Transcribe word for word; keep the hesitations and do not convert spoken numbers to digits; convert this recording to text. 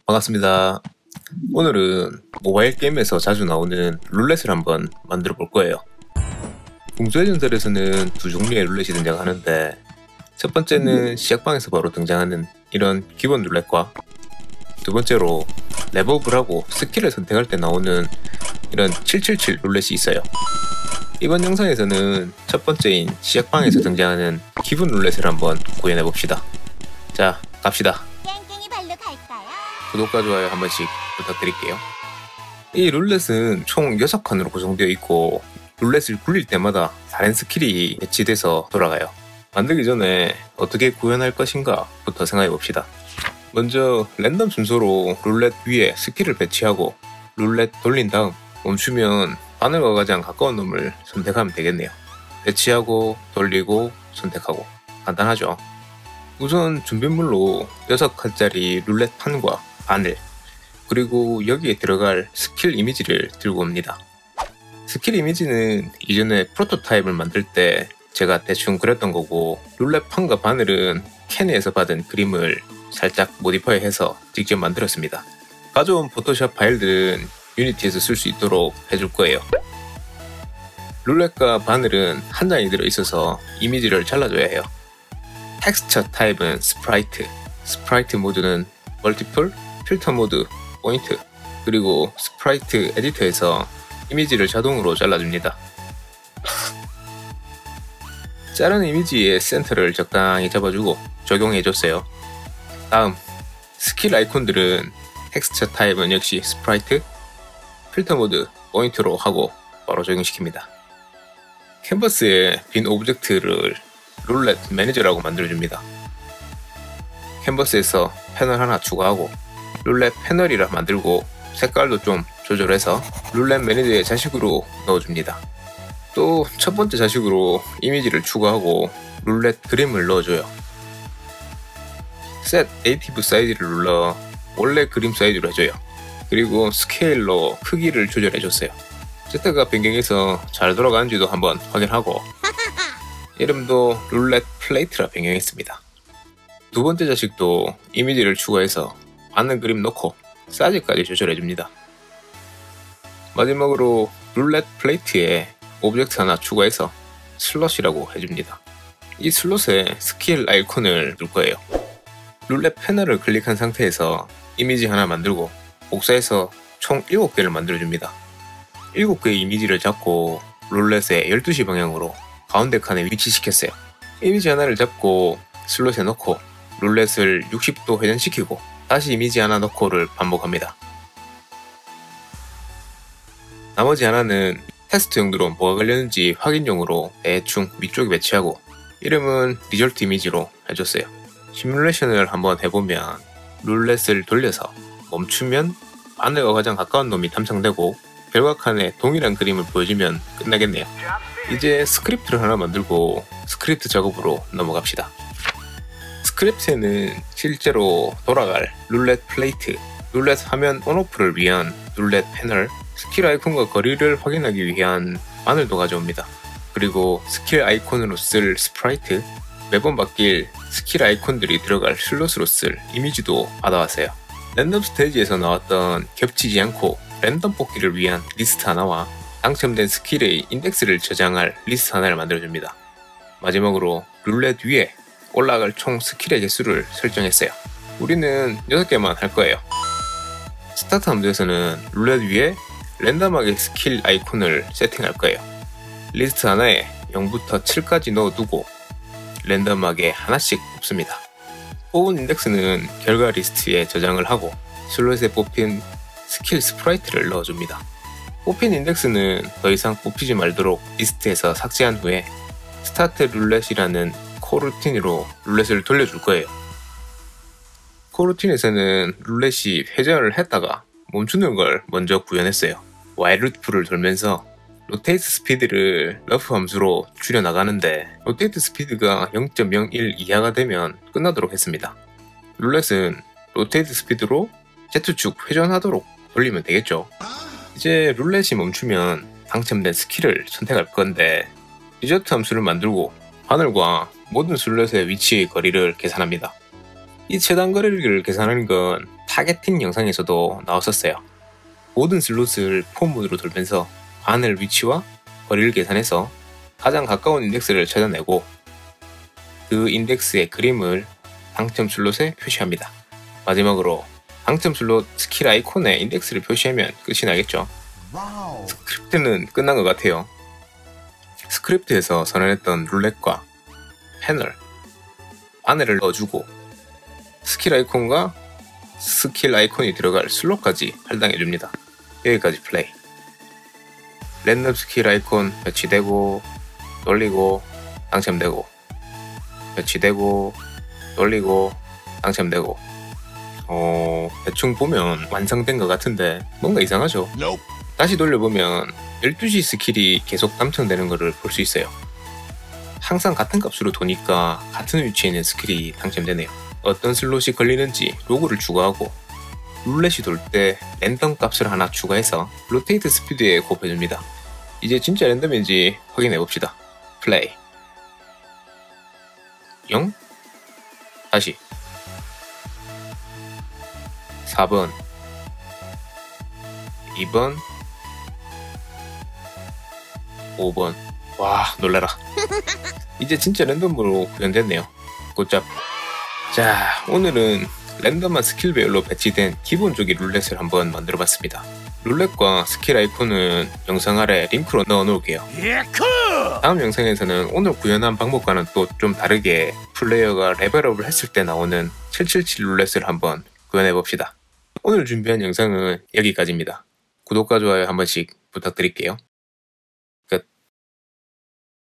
반갑습니다. 오늘은 모바일 게임에서 자주 나오는 룰렛을 한번 만들어 볼 거예요. 궁수의 전설에서는 두 종류의 룰렛이 등장하는데, 첫 번째는 시작방에서 바로 등장하는 이런 기본 룰렛과, 두 번째로 레벨업을 하고 스킬을 선택할 때 나오는 이런 칠칠칠 룰렛이 있어요. 이번 영상에서는 첫 번째인 시작방에서 등장하는 기본 룰렛을 한번 구현해 봅시다. 자, 갑시다. 구독과 좋아요 한 번씩 부탁드릴게요. 이 룰렛은 총 여섯 칸으로 구성되어 있고, 룰렛을 굴릴 때마다 다른 스킬이 배치돼서 돌아가요. 만들기 전에 어떻게 구현할 것인가 부터 생각해 봅시다. 먼저 랜덤 순서로 룰렛 위에 스킬을 배치하고 룰렛 돌린 다음 멈추면 바늘과 가장 가까운 놈을 선택하면 되겠네요. 배치하고 돌리고 선택하고, 간단하죠? 우선 준비물로 여섯 칸짜리 룰렛 판과 바늘, 그리고 여기에 들어갈 스킬 이미지를 들고 옵니다. 스킬 이미지는 이전에 프로토타입을 만들 때 제가 대충 그렸던 거고, 룰렛 판과 바늘은 캐니에서 받은 그림을 살짝 모디파이 해서 직접 만들었습니다. 가져온 포토샵 파일들은 유니티에서 쓸 수 있도록 해줄 거예요. 룰렛과 바늘은 한 장이 들어있어서 이미지를 잘라줘야 해요. 텍스처 타입은 스프라이트, 스프라이트 모드는 멀티플, 필터 모드, 포인트, 그리고 스프라이트 에디터에서 이미지를 자동으로 잘라줍니다. 자른 이미지의 센터를 적당히 잡아주고 적용해줬어요. 다음, 스킬 아이콘들은 텍스처 타입은 역시 스프라이트, 필터 모드, 포인트로 하고 바로 적용시킵니다. 캔버스에 빈 오브젝트를 룰렛 매니저라고 만들어줍니다. 캔버스에서 패널 하나 추가하고 룰렛 패널이라 만들고 색깔도 좀 조절해서 룰렛 매니저의 자식으로 넣어줍니다. 또 첫 번째 자식으로 이미지를 추가하고 룰렛 그림을 넣어줘요. Set Native 사이즈를 눌러 원래 그림 사이즈로 해줘요. 그리고 스케일로 크기를 조절해줬어요. Z가 변경해서 잘 돌아가는지도 한번 확인하고, 이름도 룰렛 플레이트라 변경했습니다. 두 번째 자식도 이미지를 추가해서 바늘 그림 넣고 사이즈까지 조절해줍니다. 마지막으로 룰렛 플레이트에 오브젝트 하나 추가해서 슬롯이라고 해줍니다. 이 슬롯에 스킬 아이콘을 둘 거예요. 룰렛 패널을 클릭한 상태에서 이미지 하나 만들고 복사해서 총 일곱 개를 만들어줍니다. 일곱 개의 이미지를 잡고 룰렛의 열두 시 방향으로 가운데 칸에 위치시켰어요. 이미지 하나를 잡고 슬롯에 넣고 룰렛을 육십 도 회전시키고 다시 이미지 하나 넣고를 반복합니다. 나머지 하나는 테스트 용도로 뭐가 걸렸는지 확인용으로 대충 위쪽에 배치하고 이름은 리절트 이미지로 해줬어요. 시뮬레이션을 한번 해보면 룰렛을 돌려서 멈추면 바늘과 가장 가까운 놈이 탐상되고 결과 칸에 동일한 그림을 보여주면 끝나겠네요. 이제 스크립트를 하나 만들고 스크립트 작업으로 넘어갑시다. 스크립트에는 실제로 돌아갈 룰렛 플레이트, 룰렛 화면 온오프를 위한 룰렛 패널, 스킬 아이콘과 거리를 확인하기 위한 바늘도 가져옵니다. 그리고 스킬 아이콘으로 쓸 스프라이트, 매번 바뀔 스킬 아이콘들이 들어갈 슬롯으로 쓸 이미지도 받아왔어요. 랜덤 스테이지에서 나왔던 겹치지 않고 랜덤 뽑기를 위한 리스트 하나와 당첨된 스킬의 인덱스를 저장할 리스트 하나를 만들어줍니다. 마지막으로 룰렛 위에 올라갈 총 스킬의 개수를 설정했어요. 우리는 여섯 개만 할 거예요. 스타트 함수에서는 룰렛 위에 랜덤하게 스킬 아이콘을 세팅할 거예요. 리스트 하나에 영부터 칠까지 넣어두고 랜덤하게 하나씩 뽑습니다. 뽑은 인덱스는 결과 리스트에 저장을 하고 슬롯에 뽑힌 스킬 스프라이트를 넣어줍니다. 뽑힌 인덱스는 더 이상 뽑히지 말도록 리스트에서 삭제한 후에 스타트 룰렛이라는 코루틴으로 룰렛을 돌려줄 거예요. 코루틴에서는 룰렛이 회전을 했다가 멈추는 걸 먼저 구현했어요. 와일 루프를 돌면서 로테이트 스피드를 러프 함수로 줄여나가는데 로테이트 스피드가 영 점 영일 이하가 되면 끝나도록 했습니다. 룰렛은 로테이트 스피드로 Z축 회전하도록 돌리면 되겠죠. 이제 룰렛이 멈추면 당첨된 스킬을 선택할 건데 리저트 함수를 만들고 바늘과 모든 슬롯의 위치의 거리를 계산합니다. 이 최단 거리를 계산하는 건 타겟팅 영상에서도 나왔었어요. 모든 슬롯을 폼문으로 돌면서 바늘 위치와 거리를 계산해서 가장 가까운 인덱스를 찾아내고 그 인덱스의 그림을 당첨 슬롯에 표시합니다. 마지막으로 당첨 슬롯 스킬 아이콘에 인덱스를 표시하면 끝이 나겠죠. 와우. 스크립트는 끝난 것 같아요. 스크립트에서 선언했던 룰렛과 패널, 바늘을 넣어주고 스킬 아이콘과 스킬 아이콘이 들어갈 슬롯까지 할당해줍니다. 여기까지 플레이. 랜덤 스킬 아이콘 배치되고 돌리고 당첨되고 배치되고 돌리고 당첨되고 어... 대충 보면 완성된 것 같은데 뭔가 이상하죠? Nope. 다시 돌려보면 열두 시 스킬이 계속 당첨되는 것을 볼 수 있어요. 항상 같은 값으로 도니까 같은 위치에 있는 스킬이 당첨되네요. 어떤 슬롯이 걸리는지 로그를 추가하고 룰렛이 돌 때 랜덤 값을 하나 추가해서 로테이트 스피드에 곱해줍니다. 이제 진짜 랜덤인지 확인해봅시다. 플레이. 영? 다시 사 번 이 번 오 번. 와, 놀라라. 이제 진짜 랜덤으로 구현됐네요. 굿잡. 자, 오늘은 랜덤한 스킬별로 배치된 기본적인 룰렛을 한번 만들어봤습니다. 룰렛과 스킬 아이콘은 영상 아래 링크로 넣어 놓을게요. 다음 영상에서는 오늘 구현한 방법과는 또 좀 다르게 플레이어가 레벨업을 했을 때 나오는 칠칠칠 룰렛을 한번 구현해봅시다. 오늘 준비한 영상은 여기까지입니다. 구독과 좋아요 한 번씩 부탁드릴게요.